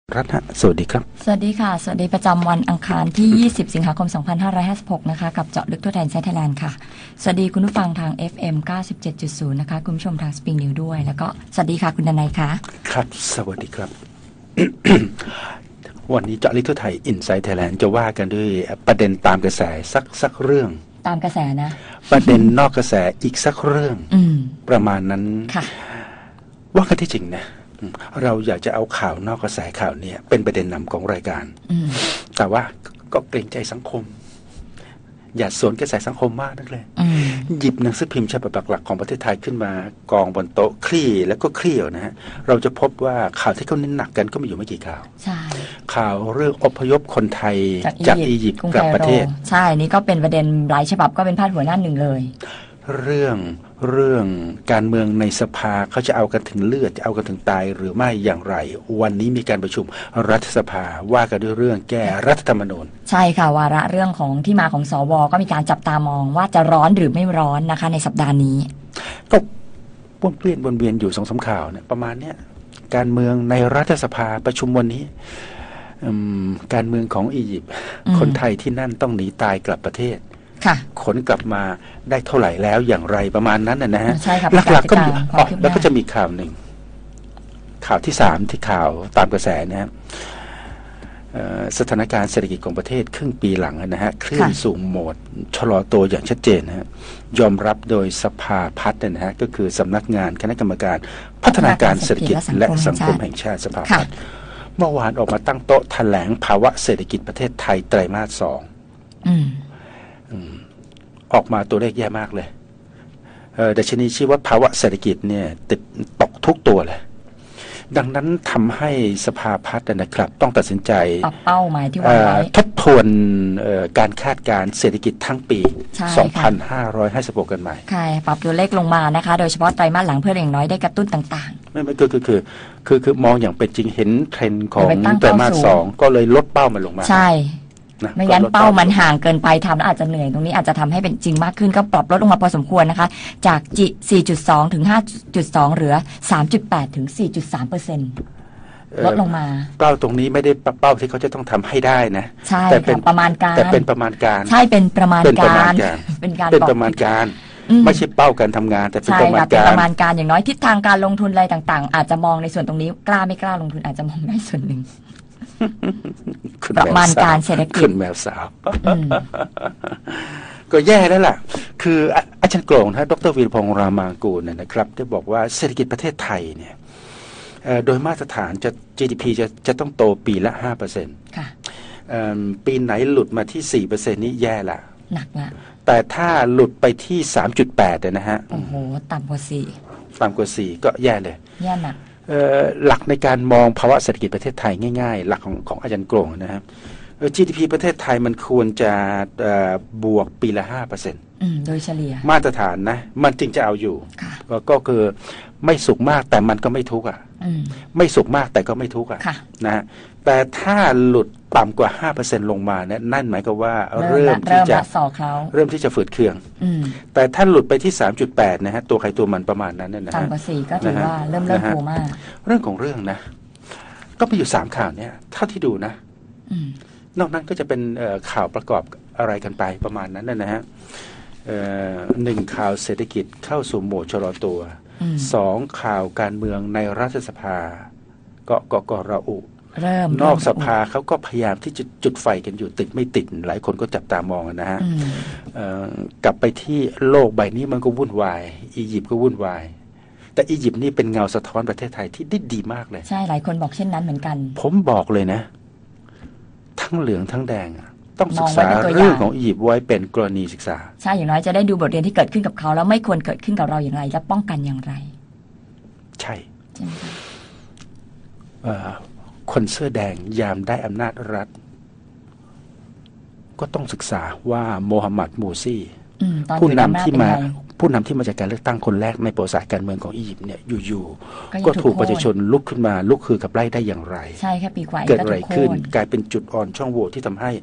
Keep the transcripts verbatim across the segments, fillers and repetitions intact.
รัฐสวัสดีครับสวัสดีค่ะสวัสดีประจำวันอังคารที่ยี่สิบสิงหาคมสองพันห้าร้อยห้าสิบหกนะคะกับเจาะลึกทั่วไทยไทยแลนด์ค่ะสวัสดีคุณผู้ฟังทาง เอฟ เอ็ม เก้าสิบเจ็ดจุดศูนย์ นะคะคุณผู้ชมทาง Spring News ด้วยแล้วก็สวัสดีค่ะคุณดนัยค่ะครับสวัสดีครับ วันนี้เจาะลึกทั่วไทย Inside Thailand จะว่ากันด้วยประเด็นตามกระแสสักสักเรื่องตามกระแสนะประเด็นนอกกระแสอีกสักเรื่องอืมประมาณนั้นค่ะว่ากันที่จริงนะเราอยากจะเอาข่าวนอกกระแสข่าวนี้เป็นประเด็นนำของรายการแต่ว่าก็เกรงใจสังคมอย่าสวนกระแสสังคมมากนักเลยหยิบหนังสือพิมพ์ฉบับหลักๆของประเทศไทยขึ้นมากองบนโต๊ะคลี่แล้วก็คลี่นะฮะเราจะพบว่าข่าวที่เขาเน้นหนักกันก็มีอยู่ไม่กี่ข่าวใช่ข่าวเรื่องอพยพคนไทยจากอียิปต์กลับประเทศใช่นี่ก็เป็นประเด็นหลายฉบับก็เป็นพาดหัวหน้าหนึ่งเลยเรื่องเรื่องการเมืองในสภาเขาจะเอากันถึงเลือดจะเอากันถึงตายหรือไม่อย่างไรวันนี้มีการประชุมรัฐสภาว่ากันด้วยเรื่องแก้รัฐธรรมนูญใช่ค่ะวาระเรื่องของที่มาของสวก็มีการจับตามองว่าจะร้อนหรือไม่ร้อนนะคะในสัปดาห์นี้ก็วนเวียนวนเวียนอยู่สองสามข่าวเนี่ยประมาณเนี้ยการเมืองในรัฐสภาประชุมวันนี้การเมืองของอียิปต์คนไทยที่นั่นต้องหนีตายกลับประเทศขนกลับมาได้เท่าไหร่แล้วอย่างไรประมาณนั้นนะฮะหลักๆก็มีอ๋อแล้วก็จะมีข่าวหนึ่งข่าวที่สามที่ข่าวตามกระแสนะฮะสถานการณ์เศรษฐกิจของประเทศครึ่งปีหลังนะฮะเคลื่อนสู่โหมดชะลอตัวอย่างชัดเจนนะฮะยอมรับโดยสภาพัฒน์นะฮะก็คือสำนักงานคณะกรรมการพัฒนาการเศรษฐกิจและสังคมแห่งชาติสภาพัฒน์เมื่อวานออกมาตั้งโต๊ะแถลงภาวะเศรษฐกิจประเทศไทยไตรมาสสองออกมาตัวเลขแย่มากเลยดัชนีชี้ว่าภาวะเศรษฐกิจเนี่ยติดตกทุกตัวเลยดังนั้นทำให้สภาพัฒน์นะครับต้องตัดสินใจปรับเป้าหมายที่วางไว้ทบทวนการคาดการณ์เศรษฐกิจทั้งปีสองพันห้าร้อยห้าสิบหกกันใหม่ใช่ปรับตัวเลขลงมานะคะโดยเฉพาะไตรมาสหลังเพื่ออย่างน้อยได้กระตุ้นต่างๆไม่ไม่คือคือคือคือคือมองอย่างเป็นจริงเห็นเทรนด์ของไตรมาสสองก็เลยลดเป้ามันลงมาใช่ไม่งั้นเป้ามันห่างเกินไปทำแล้วอาจจะเหนื่อยตรงนี้อาจจะทำให้เป็นจริงมากขึ้นก็ปรับลดลงมาพอสมควรนะคะจาก สี่จุดสอง ถึง ห้าจุดสอง เหลือ สามจุดแปด ถึง สี่จุดสามเปอร์เซ็นต์ ลดลงมาเป้าตรงนี้ไม่ได้เป้าที่เขาจะต้องทำให้ได้นะใช่แต่เป็นประมาณการแต่เป็นประมาณการใช่เป็นประมาณการเป็นการเป็นประมาณการไม่ใช่เป้าการทำงานแต่เป็นประมาณการเป็นประมาณการอย่างน้อยทิศทางการลงทุนอะไรต่างๆอาจจะมองในส่วนตรงนี้กล้าไม่กล้าลงทุนอาจจะมองได้ส่วนหนึ่งประมาณการเศรษฐกิจขึ้นแมวสาวก็แย่แล้วล่ะคืออาจารย์โกรงนะดรวีรพงษ์รามางกูลนะครับได้บอกว่าเศรษฐกิจประเทศไทยเนี่ยโดยมาตรฐานจะ จี ดี พี จะจะต้องโตปีละ ห้าเปอร์เซ็นต์ค่ะปีไหนหลุดมาที่ สี่เปอร์เซ็นต์ นี้แย่ละหนักละแต่ถ้าหลุดไปที่ สามจุดแปด นะฮะโอ้โหต่ำกว่าสี่ต่ำกว่าสี่ก็แย่เลยแย่หนักหลักในการมองภาวะเศรษฐกิจประเทศไทยง่ายๆหลักของของอาจารย์โกรงนะครับ จี ดี พี ประเทศไทยมันควรจะบวกปีละ ห้าเปอร์เซ็นต์โดยเฉลี่ยมาตรฐานนะมันจึงจะเอาอยู่ก็คือไม่สุขมากแต่มันก็ไม่ทุกข์อ่ะไม่สุขมากแต่ก็ไม่ทุกข์อ่ะนะแต่ถ้าหลุดต่ำกว่า ห้าเปอร์เซ็นต์ ลงมาเนี่ยนั่นหมายความว่าเริ่มที่จะเริ่มที่จะฝืดเคืองแต่ถ้าหลุดไปที่ สามจุดแปด นะฮะตัวใครตัวมันประมาณนั้นนะฮะต่ำกว่าสี่ก็ถือว่าเริ่มเริ่มโตมากเรื่องของเรื่องนะก็มีอยู่สามข่าวเนี่ยเท่าที่ดูนะนอกนั้นก็จะเป็นข่าวประกอบอะไรกันไปประมาณนั้นนะฮะหนึ่งข่าวเศรษฐกิจเข้าสู่โหมดชะลอตัวสองข่าวการเมืองในรัฐสภาก็ก็ก็ระอุนอกสภาเขาก็พยายามที่จะจุดไฟกันอยู่ติดไม่ติดหลายคนก็จับตามองนะฮะกลับไปที่โลกใบนี้มันก็วุ่นวายอียิปต์ก็วุ่นวายแต่อียิปต์นี่เป็นเงาสะท้อนประเทศไทยที่ดีดีมากเลยใช่หลายคนบอกเช่นนั้นเหมือนกันผมบอกเลยนะทั้งเหลืองทั้งแดงต้องศึกษาเรื่องของอียิปต์ไว้เป็นกรณีศึกษาใช่อย่างน้อยจะได้ดูบทเรียนที่เกิดขึ้นกับเขาแล้วไม่ควรเกิดขึ้นกับเราอย่างไรและป้องกันอย่างไรใช่คนเสื้อแดงยามได้อำนาจรัฐก็ต้องศึกษาว่าโมฮัมหมัดมูซีผู้นำที่มาผู้นำที่มาจากการเลือกตั้งคนแรกในประวัติศาสตร์การเมืองของอียิปต์เนี่ยอยู่ๆก็ถูกประชาชนลุกขึ้นมาลุกคือกับไล่ได้อย่างไรใช่แค่ปีกว่าเกิดอะไรขึ้นกลายเป็นจุดอ่อนช่องโหว่ที่ทำให้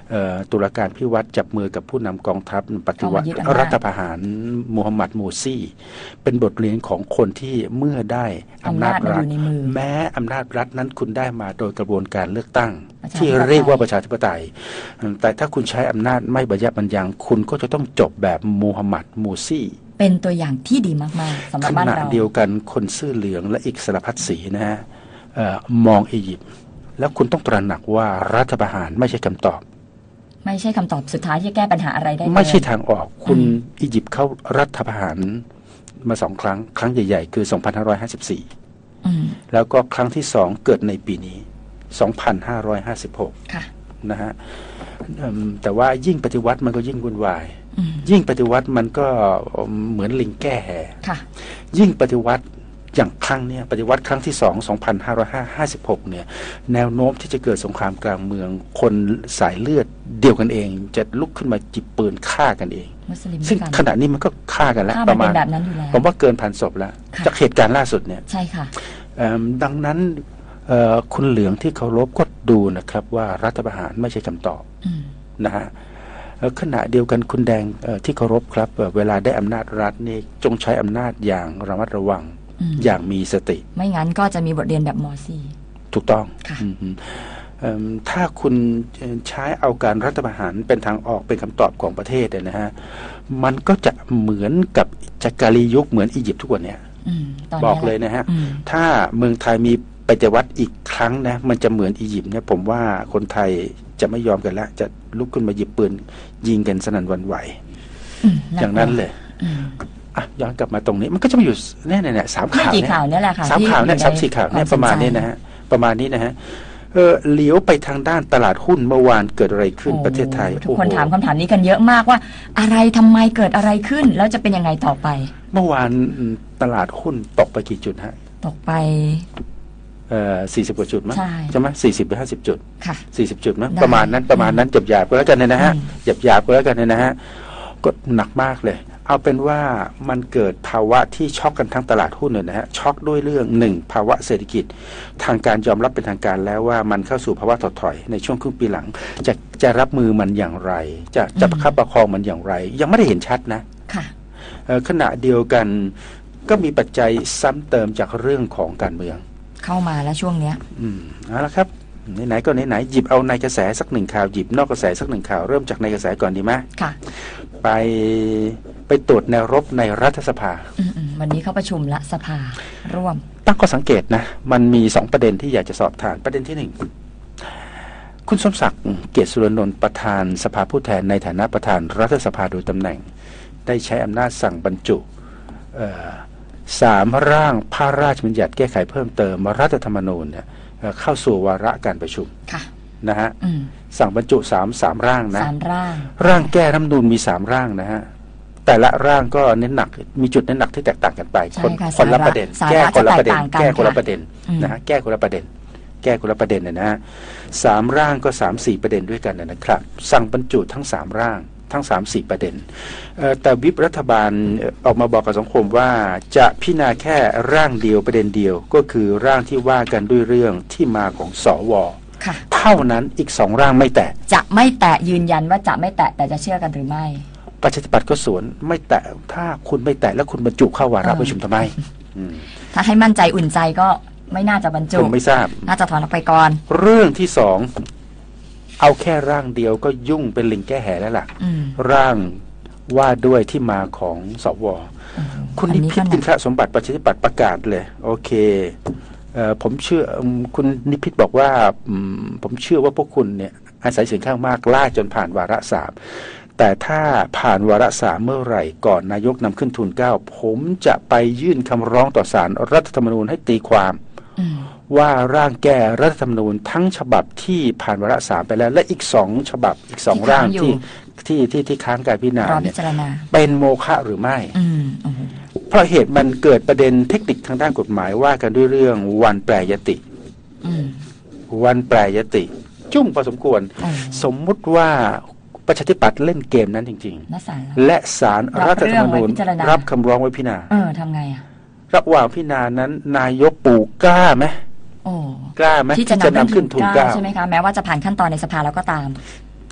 เอ่อตุลาการพิวัตรจับมือกับผู้นำกองทัพปฏิวัติเอามายึดอำนาจรัฐประหารมูฮัมหมัดมูซี่เป็นบทเรียนของคนที่เมื่อได้อำนาจอำนาจมารัฐอยู่ในมือแม้อำนาจรัฐนั้นคุณได้มาโดยกระบวนการเลือกตั้งประชาธิปไตยที่เรียกว่าประชาธิปไตย แต่ถ้าคุณใช้อำนาจไม่บรรยับบรรยังคุณก็จะต้องจบแบบมูฮัมหมัดมูซี่เป็นตัวอย่างที่ดีมากๆสำหรับขบ้านณะเราเดียวกันคนเสื้อเหลืองและอีกสารพัดสีนะฮะเอ่อมองอียิปต์แล้วคุณต้องตระหนักว่ารัฐประหารไม่ใช่คำตอบไม่ใช่คำตอบสุดท้ายที่จะแก้ปัญหาอะไรได้เลยไม่ใช่ทางออกคุณอืมอียิปต์เข้ารัฐประหารมาสองครั้งครั้งใหญ่ๆคือ สองพันห้าร้อยห้าสิบสี่อืมแล้วก็ครั้งที่สองเกิดในปีนี้ สองพันห้าร้อยห้าสิบหกค่ะนะฮะเอิ่มแต่ว่ายิ่งปฏิวัติมันก็ยิ่งวุ่นวายอืมยิ่งปฏิวัติมันก็เหมือนลิงแก้แหค่ะยิ่งปฏิวัติอย่างครั้งเนี้ยปฏิวัติครั้งที่สอง สองพันห้าร้อยห้าสิบหก เนี่ยแนวโน้มที่จะเกิดสงครามกลางเมืองคนสายเลือดเดียวกันเอง จะลุกขึ้นมาจิบปืนฆ่ากันเองมุสลิมซึ่งด้วยกันขณะนี้มันก็ฆ่ากันแล้วถ้าปมันระมาเป็ณนแบบนั้นอยู่แล้วผมว่าเกินพันศพแล้วค่ะจากเหตุการณ์ล่าสุดเนี่ยใช่ค่ะเอิ่มดังนั้นเอ่อคุณเหลืองที่เคารพก็ดูนะครับว่ารัฐประหารไม่ใช่คำตอบอืมนะฮะเอ่อขณะเดียวกันคุณแดงเอ่อที่เคารพครับเอ่อเวลาได้อำนาจรัฐนี่จงใช้อำนาจอย่างระมัดระวังอืมอย่างมีสติไม่งั้นก็จะมีบทเรียนแบบมอซี่ถูกต้องค่ะอืมเอิ่มถ้าคุณใช้เอาการรัฐประหารเป็นทางออกเป็นคำตอบของประเทศเนี่ยนะฮะมันก็จะเหมือนกับจักรียุคเหมือนอียิปต์ทุกวันเนี่ยอืมตอนบนี้อกเลยนะฮะอืมถ้าเมืองไทยมีปฏิวัติอีกครั้งนะมันจะเหมือนอียิปต์เนี่ยผมว่าคนไทยจะไม่ยอมกันแล้วจะลุกขึ้นมาหยิบปืนยิงกันสนั่นหวันไหวอืมอย่างนั้นเลยอืมอ่ะย้อนกลับมาตรงนี้มันก็จะมาอยู่แน่ๆเนี่ยสามไม่ข่าวกี่เนี่ยข่าวเนี่ยแหละค่ะสามที่ข่าวเนี่ยอยู่สามในสี่ข่าวเนี่ยคประมาณสนใจนี้นะฮะประมาณนี้นะฮะเออเลี้ยวไปทางด้านตลาดหุ้นเมื่อวานเกิดอะไรขึ้นโอ้ประเทศไทยทุกคนโอ้โหถามคำถามนี้กันเยอะมากว่า อะไรทำไมเกิดอะไรขึ้น แล้วจะเป็นยังไงต่อไปเมื่อวานตลาดหุ้นตกไปกี่จุดฮะตกไปเอ่อสี่สิบกว่าจุดมั้ยใช่ใช่ไหมสี่สิบหรือห้าสิบจุดค่ะสี่สิบจุดมั้ยได้ประมาณนั้นประมาณนั้นหยาบๆก็แล้วกันเนยนะฮะอืมหยาบๆก็แล้วกันเนยนะฮะก็หนักมากเลย เอาเป็นว่ามันเกิดภาวะที่ช็อกกันทั้งตลาดหุ้นเลยนะฮะช็อกด้วยเรื่องหนึ่งภาวะเศรษฐกิจ ทางการยอมรับเป็นทางการแล้วว่ามันเข้าสู่ภาวะถดถอยในช่วงครึ่งปีหลัง จะจะรับมือมันอย่างไร จะจะประคับประคองมันอย่างไร ยังไม่ได้เห็นชัดนะค่ะเอ่อขณะเดียวกันก็มีปัจจัยซ้ำเติมจากเรื่องของการเมืองเข้ามาแล้วช่วงเนี้ยอืมเอาละครับไหนๆก็ไหนๆหยิบเอาในกระแสสักหนึ่งข่าวหยิบนอกกระแสสักหนึ่งข่าวเริ่มจากในกระแสก่อนดีไหมค่ะไปไปตรวจแนวรบในรัฐสภาอืมๆวันนี้เขาประชุมละสภาร่วมตั้งข้อสังเกตนะ มันมีสองประเด็นที่อยากจะสอบถามประเด็นที่หนึ่งคุณสมศักดิ์เกียรติสุรนนท์ประธานสภาผู้แทนในฐานะประธานรัฐสภาโดยตำแหน่ง ได้ใช้อำนาจสั่งบรรจุเอ่อสามร่างพระราชบัญญัติแก้ไขเพิ่มเติมรัฐธรรมนูญเนี่ยเอ่อเข้าสู่วาระการประชุมค่ะนะฮะอืมสั่งบรรจุสามสามร่างนะสามร่างร่างแก้รัฐธรรมนูญมีสามร่างนะฮะแต่ละร่างก็เน้นหนักมีจุดเน้นหนักที่แตกต่างกันไปใช่คนค่ะคนละประเด็นสาระแก้คนละประเด็นจะแตกต่างกันแก้คนละค่ะประเด็นอืมนะฮะแก้คนละประเด็น แก้คนละประเด็นนะฮะสามร่างก็สามสี่ประเด็นด้วยกันนะครับ สั่งบรรจุทั้งสามร่างทั้งสามสี่ประเด็นเอ่อแต่วิปรัฐบาลเอ่อออกมาบอกกับสังคมว่าจะพิจารณาแค่ร่างเดียวประเด็นเดียว ก็คือร่างที่ว่ากันด้วยเรื่องที่มาของสวค่ะเท่านั้นอีกสองร่างไม่แตะจะไม่แตะยืนยันว่าจะไม่แตะแต่จะเชื่อกันหรือไม่ประชาธิปัตย์ก็สวนไม่แตะถ้าคุณไม่แตะแล้วคุณบรรจุเข้าวาระเออประชุมทำไมอืมถ้าให้มั่นใจอุ่นใจก็ไม่น่าจะบรรจุผมไม่ทราบน่าจะถอนออกไปก่อนเรื่องที่สองเอาแค่ร่างเดียวก็ยุ่งเป็นลิงแก้แหแล้วล่ะอืมร่างว่าด้วยที่มาของสวอืมคุณอันินี้พิษก็หอินันกทรสมบัติประชาธิปัตย์ประกาศเลย โอเคเอ่อผมเชื่ออืมคุณนิพิษบอกว่าอืมผมเชื่อว่าพวกคุณเนี่ยอาศัยเสียงข้างมากล่าจนผ่านวาระสามแต่ถ้าผ่านวาระสามเมื่อไหร่ก่อนนายกนำขึ้นทูลเกล้าผมจะไปยื่นคำร้องต่อศาลรัฐธรรมนูญให้ตีความอืมว่าร่างแก้รัฐธรรมนูญทั้งฉบับที่ผ่านวาระสามไปแล้ว และอีกสองฉบับอีกสองที่ค้าร่าง งอยู่ที่ที่ที่ที่ค้างการพิจารณารอพิเนี่ยจารณาเป็นโมฆะหรือไม่อืมโอ้โหเพราะเหตุมันเกิดประเด็นเทคนิคทางด้านกฎหมายว่ากันด้วยเรื่องวันแปรยติอืมวันแปรยติ จุ้งพอสมควรโอ้สมมุติว่าประชาธิปัตย์เล่นเกมนั้นจริงน่าสารๆ และศาลรัฐธรรมนูญรับเรื่องไว้พิจารณารับคำร้องไว้พิจารณาเออทำไงอ่ะระหว่างพิจารณานั้น นายกปู่กล้าไหมโอ้กล้าไหมที่จะที่จะนำนำขึ้นทูลเกล้าใช่ไหมคะ แม้ว่าจะผ่านขั้นตอนในสภาแล้วก็ตาม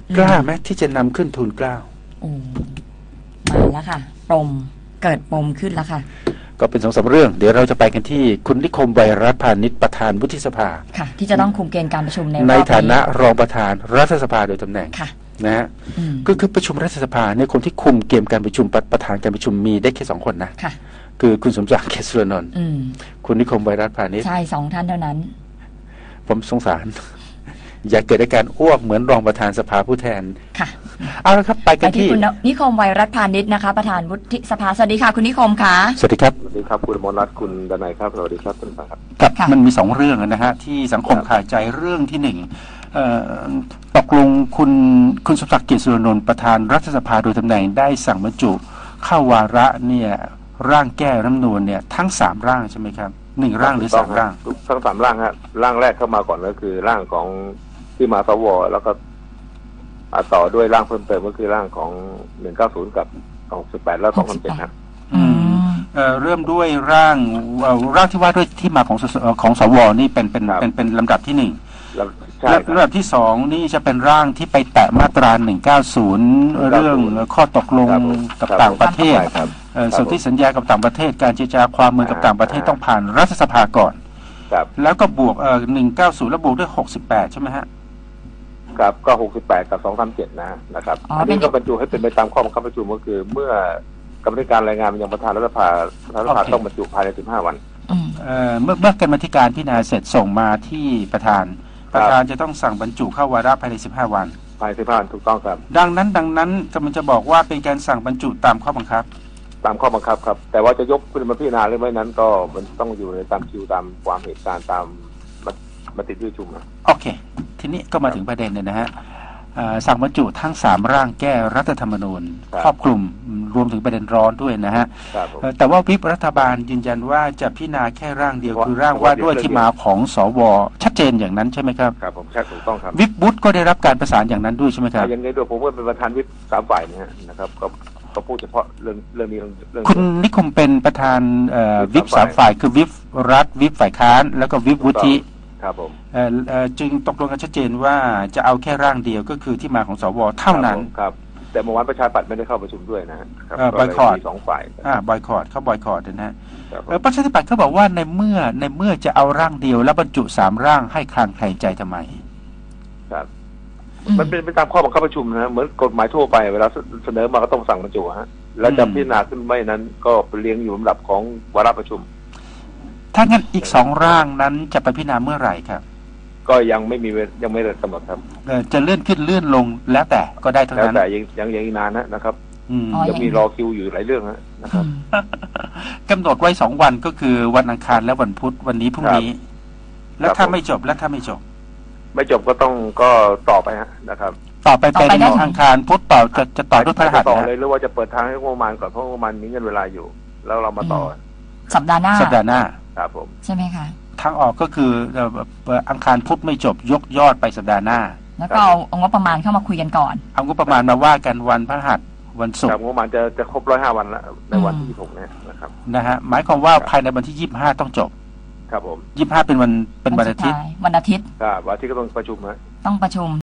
กล้าไหมที่จะนำขึ้นทูลเกล้าโอ้มาแล้วค่ะปมเกิดปมขึ้นแล้วค่ะก็เป็นสองสามเรื่องเดี๋ยวเราจะไปกันที่คุณนิคมไวรัสพานิชประธานวุฒิสภาค่ะ ที่จะต้องคุมเกณฑ์การประชุมในในฐานะรองประธานรัฐสภาโดยตำแหน่งค่ะนะฮะอืมก็คือประชุมรัฐสภาเนี่ยคนที่คุมเกมการประชุมประประธานการประชุมมีได้แค่สองคนนะค่ะคือคุณสมศักดิ์เกษสุรนนท์อืมคุณนิคมไวรัสพานิชใช่สองท่านเท่านั้นผมสงสาร อย่าเกิดอาการอ้วกเหมือนรองประธานสภาผู้แทนค่ะเอาละครับไปไปกันที่ที่คุณนิคมไวรัสพานิชนะคะ ประธานวุฒิสภาสวัสดีค่ะ คุณนิคมค่ะสวัสดีครับสวัสดีครับคุณอมรรัตน์คุณดนัยครับสวัสดีครับท่านผู้ชมครับครับค่ะมันมีสองเรื่องนะฮะที่สังคมคาใจเรื่องที่หนึ่งเอ่อตกลงคุณคุณสมศักดิ์เกียรติสุรนนท์ประธานรัฐสภาโดยตำแหน่งได้สั่งบรรจุเข้าวาระเนี่ยร่างแก้รัฐธรรมนูญเนี่ยทั้งสามร่างใช่ไหมครับหนึ่งร่างหรือสามร่างทั้งสามร่างฮะร่างแรกเข้ามาก่อนก็คือร่างของที่มาสวแล้วก็อ่าต่อด้วยร่างเพิ่มเติมก็คือร่างของหนึ่งเก้าศูนย์กับสองสิบแปดและสองพันเจ็ดครับอืมเอ่อเริ่มด้วยร่างเอ่อร่างที่ว่าด้วยที่มาของสสของสวนี่เป็นเป็นครับเป็นเป็นลำดับที่หนึ่งแล้วใช่และครับลำดับที่สองนี่จะเป็นร่างที่ไปแตะมาตราหนึ่งเก้าศูนย์เรื่องข้อตกลงครับผมกับครับต่างประเทศใช่ครับเอ่อครับสนธิสัญญากับต่างประเทศการเจรจาความมือกับต่างประเทศอ่าต้องผ่านรัฐสภาก่อนครับแล้วก็บวกเอ่อหนึ่งเก้าศูนย์แล้วบวกด้วยหกสิบแปดใช่ไหมฮะครับก็หกสิบแปดกับสองพันเจ็ดนะนะครับอ๋ออัอันนี้เป็นก็บรรจุให้เป็นไปตามข้อบังคับประชุมก็คือ เมื่อกรรมธิการรายงานไปยังประธานรัฐสภาประธานรัฐสภาโอเคต้องบรรจุภายในสิบห้าวันอืมเอ่อเมื่อเมื่อกรรมาธิการพิจารณาเสร็จส่งมาที่ประธาน ประธานจะต้องสั่งบรรจุเข้าวาระภายในสิบห้าวันภายในสิบห้าวันถูกต้องครับดังนั้นดังนั้นกำลังจะบอกว่าเป็นการสั่งบรรจุตามข้อบังคับตามข้อบังคับครับ แต่ว่าจะยกขึ้นมาพิจารณาหรือไม่นั้นก็มันต้องอยู่ในตามคิวตามความเหตุการณ์ตามมติที่ประชุมนะโอเค ทีนี้ก็มาถึงประเด็นเลยนะฮะเอ่อสั่งบรรจุทั้งสามร่างแก้รัฐธรรมนูญครอบคลุมรวมถึงประเด็นร้อนด้วยนะฮะครับผมเอ่อแต่ว่าวิปรัฐบาลยืนยันว่าจะพิจารณาแค่ร่างเดียวว่าคือร่างว่าด้วยที่มาของสวชัดเจนอย่างนั้นใช่ไหมครับครับผมใช่ถูกต้องครับวิปวุฒิก็ได้รับการประสานอย่างนั้นด้วยใช่ไหมครับยังไงด้วยผมว่าเป็นประธานวิปสามฝ่ายนะฮะนะครับก็ก็พูดเฉพาะเรื่องเรื่องนี้เรื่องคุณนิคมเป็นประธานเอ่อวิปสามฝ่ายคือวิปรัฐวิปฝ่ายค้านแล้วก็วิปวุฒิครับผมเอ่อเอ่อจึงตกลงกันชัดเจนว่าจะเอาแค่ร่างเดียวก็คือที่มาของสวเท่านั้นครับแต่เมื่อวานประชาปัตย์ไม่ได้เข้าประชุมด้วยนะฮะครับเอ่อก็เลย boycott มีสองฝ่ายอ่าบอยคอรดเขาบอยคอรดนะฮะครับผมเอ่อประชาธิปัตย์เขาบอกว่าในเมื่อในเมื่อจะเอาร่างเดียวแล้วบรรจุสามร่างให้คลางแคลงใจทำไมครับอืมมันเป็นไปตามข้อบังคับประชุมนะฮะเหมือนกฎหมายทั่วไปเวลาเสนอมาก็ต้องสั่งบรรจุฮะแล้วจะอืมพิจารณาขึ้นไม่นั้น ก็เป็นเรียงอยู่ลำดับของวาระประชุมถ้างั้นอีกสองร่างนั้นจะไปพิจารณาเมื่อไหร่ครับก็ยังไม่มีเวลยังไม่ได้กำหนดครับเอ่อจะเลื่อนขึ้นเลื่อนลงแล้วแต่ก็ได้ทั้งแล้วนั้นแต่ยังยังยังอีกนานนะนะครับอืมอ๋อยังมีรอคิวอยู่หลายเรื่องนะนะครับกำหนดไว้สองวันก็คือวันอังคารและวันพุธวันนี้พรุ่งนี้ แล้วครับถ้าผมไม่จบแล้วถ้าไม่จบไม่จบก็ต้องก็ต่อไปฮะนะครับต่อไปเป็นต่อไปได้อังคารพุธต่อจะจะต่อด้วยพฤหัสจะต่อนะเลยหรือว่าจะเปิดทางให้งบประมาณก่อนเพราะงบประมาณมีเงินเวลาอยู่ แล้วเรามาต่ออสัปดาห์หน้าสัปดาห์หน้าครับผมใช่ไหมคะทางออกก็คือเอ่อเอ่ออังคารพุธไม่จบยกยอดไปสัปดาห์หน้าแล้วก็เอาเอางบประมาณเข้ามาคุยกันก่อนเอางบประมาณมาว่ากันวันพฤหัสวันศุกครับร์งบประมาณจะจะครบร้อยห้าวันแล้วในวันอืมที่ยี่สิบหกเนี่ยนะครับนะฮะหมายความว่าครับภายในวันที่ยี่สิบห้าต้องจบครับผมยี่สิบห้าเป็นวันเป็นวันอาทิตย์วันอาทิตย์ครับวันอาที่ก็ต้องประชุมฮะต้องประชุม